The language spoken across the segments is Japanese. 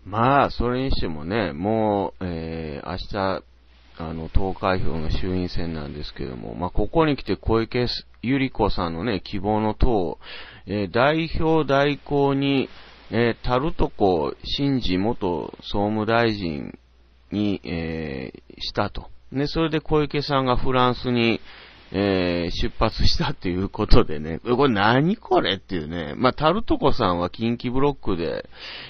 まあ、それにしてもね、もう、明日、投開票の衆院選なんですけども、まあ、ここに来て小池百合子さんのね、希望の党、代表代行に、タルトコ新次元総務大臣に、したと。ね、それで小池さんがフランスに、出発したっていうことでね、これ何これっていうね、まあ、タルトコさんは近畿ブロックで、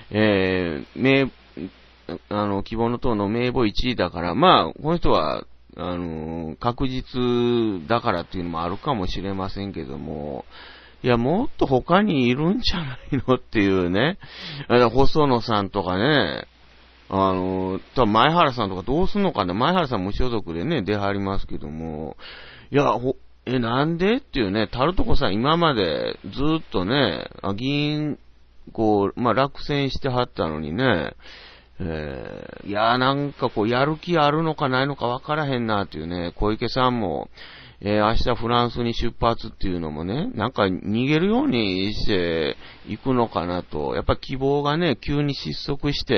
希望の党の名簿1位だから、まあ、この人は、確実だからっていうのもあるかもしれませんけども、いや、もっと他にいるんじゃないのっていうね、細野さんとかね、前原さんとかどうすんのかね、前原さん無所属でね、出はりますけども、いや、なんでっていうね、タルトコさん今までずっとね、議員、まあ、落選してはったのにね、いや、なんかやる気あるのかないのかわからへんなっていうね、小池さんも、明日フランスに出発っていうのもね、なんか逃げるようにして行くのかなと、やっぱ希望がね、急に失速して、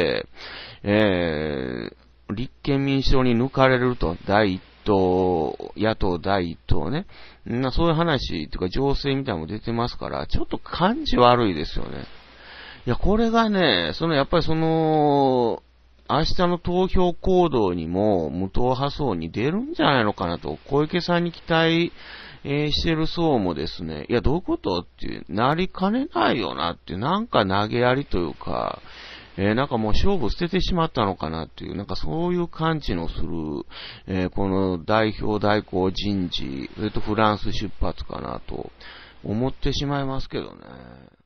立憲民主党に抜かれると、第一党、野党第一党ね。そういう話というか情勢みたいなのも出てますから、ちょっと感じ悪いですよね。いや、これがね、やっぱり明日の投票行動にも無党派層に出るんじゃないのかなと、小池さんに期待、してる層もですね、いや、どういうことってなりかねないよなっていう、なんか投げやりというか、なんかもう勝負捨ててしまったのかなっていう、なんかそういう感じのする、この代表代行人事、それとフランス出発かなと思ってしまいますけどね。